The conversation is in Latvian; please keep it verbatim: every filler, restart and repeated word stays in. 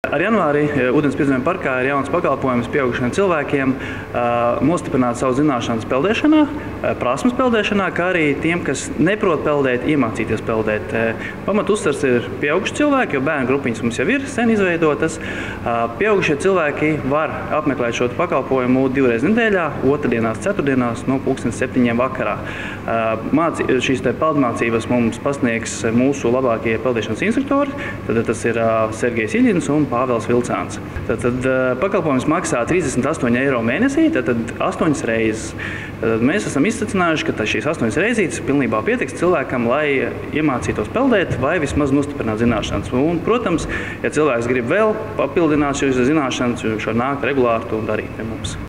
Ar janvāri Ūdens piedziņojuma parkā ir jauns pakalpojums pieaugušiem cilvēkiem nostiprināt savu zināšanas peldēšanā, prasmes peldēšanā, kā arī tiem, kas neprot peldēt, iemācīties peldēt. Pamat uzsvars ir pieauguši cilvēki, jo bērnu grupiņas mums jau ir sen izveidotas. Pieaugušie cilvēki var apmeklēt šo pakalpojumu divreiz nedēļā, otrdienās, ceturtdienās no pulkstens septiņiem vakarā. Māci, šīs te peldmācības mums pasniegs mūsu labākie peldēšanas instruktori. Tad tas ir Sergejs Iļins un Pāvels Vilcāns. Tad, tad pakalpojums maksā trīsdesmit astoņi eiro mēnesī, tad, tad astoņas reizes. Tad mēs esam izsacinājuši, ka šīs astoņas reizītes pilnībā pietiks cilvēkam, lai iemācītos peldēt vai vismaz nostiprināt zināšanas. Un, protams, ja cilvēks grib vēl papildināt šīs zināšanas, viņš var nākt regulāri to darīt pie mums.